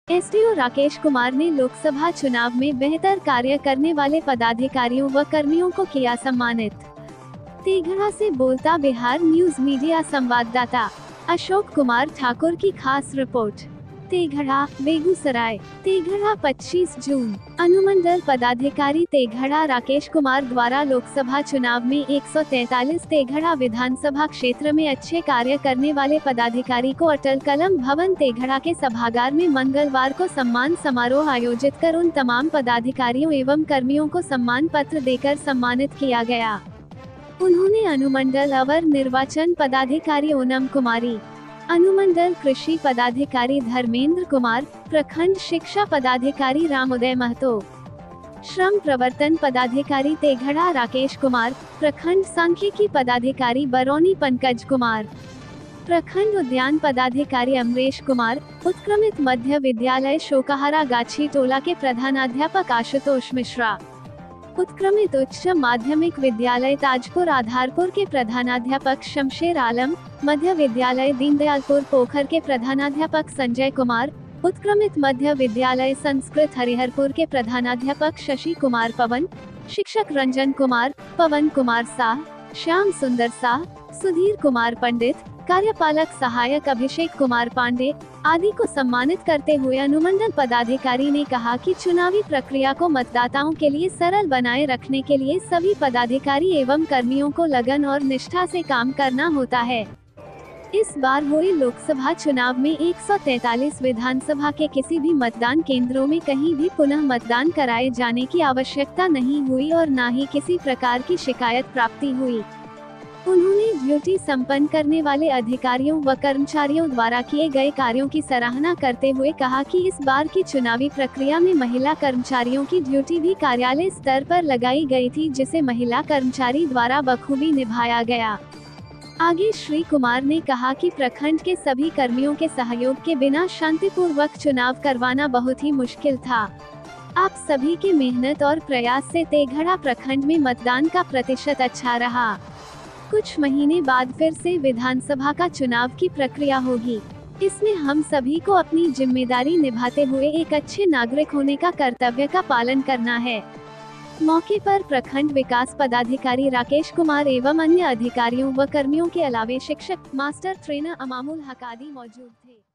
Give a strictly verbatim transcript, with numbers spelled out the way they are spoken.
SDO Rakesh Kumar ने लोकसभा चुनाव में बेहतर कार्य करने वाले पदाधिकारियों व कर्मियों को किया सम्मानित। तेघड़ा से बोलता बिहार न्यूज मीडिया संवाददाता अशोक कुमार ठाकुर की खास रिपोर्ट। तेघड़ा, बेगूसराय। तेघड़ा पच्चीस जून। अनुमंडल पदाधिकारी तेघड़ा राकेश कुमार द्वारा लोकसभा चुनाव में एक सौ तैंतालीस तेघड़ा विधानसभा क्षेत्र में अच्छे कार्य करने वाले पदाधिकारी को अटल कलम भवन तेघड़ा के सभागार में मंगलवार को सम्मान समारोह आयोजित कर उन तमाम पदाधिकारियों एवं कर्मियों को सम्मान पत्र देकर सम्मानित किया गया। उन्होंने अनुमंडल अवर निर्वाचन पदाधिकारी ओनम कुमारी, अनुमंडल कृषि पदाधिकारी धर्मेंद्र कुमार, प्रखंड शिक्षा पदाधिकारी रामोदय महतो, श्रम प्रवर्तन पदाधिकारी तेघड़ा राकेश कुमार, प्रखंड सांख्यिकी पदाधिकारी बरौनी पंकज कुमार, प्रखंड उद्यान पदाधिकारी अमरेश कुमार, उत्क्रमित मध्य विद्यालय शोकाहारा गाछी टोला के प्रधानाध्यापक आशुतोष मिश्रा, उत्क्रमित उच्च माध्यमिक विद्यालय ताजपुर आधारपुर के प्रधानाध्यापक शमशेर आलम, मध्य विद्यालय दीनदयालपुर पोखर के प्रधानाध्यापक संजय कुमार, उत्क्रमित मध्य विद्यालय संस्कृत हरिहरपुर के प्रधानाध्यापक शशि कुमार पवन, शिक्षक रंजन कुमार, पवन कुमार साह, श्याम सुंदर साह, सुधीर कुमार पंडित, कार्यपालक सहायक अभिषेक कुमार पांडे आदि को सम्मानित करते हुए अनुमंडल पदाधिकारी ने कहा कि चुनावी प्रक्रिया को मतदाताओं के लिए सरल बनाए रखने के लिए सभी पदाधिकारी एवं कर्मियों को लगन और निष्ठा से काम करना होता है। इस बार हुए लोकसभा चुनाव में एक सौ तैंतालीस विधानसभा के किसी भी मतदान केंद्रों में कहीं भी पुनः मतदान कराए जाने की आवश्यकता नहीं हुई और न ही किसी प्रकार की शिकायत प्राप्ति हुई। उन्होंने ड्यूटी संपन्न करने वाले अधिकारियों व कर्मचारियों द्वारा किए गए कार्यों की सराहना करते हुए कहा कि इस बार की चुनावी प्रक्रिया में महिला कर्मचारियों की ड्यूटी भी कार्यालय स्तर पर लगाई गई थी, जिसे महिला कर्मचारी द्वारा बखूबी निभाया गया। आगे श्री कुमार ने कहा कि प्रखंड के सभी कर्मियों के सहयोग के बिना शांतिपूर्वक चुनाव करवाना बहुत ही मुश्किल था। आप सभी के मेहनत और प्रयास से तेघड़ा प्रखंड में मतदान का प्रतिशत अच्छा रहा। कुछ महीने बाद फिर से विधानसभा का चुनाव की प्रक्रिया होगी। इसमें हम सभी को अपनी जिम्मेदारी निभाते हुए एक अच्छे नागरिक होने का कर्तव्य का पालन करना है। मौके पर प्रखंड विकास पदाधिकारी राकेश कुमार एवं अन्य अधिकारियों व कर्मियों के अलावे शिक्षक, मास्टर ट्रेनर अमामुल हक आदि मौजूद थे।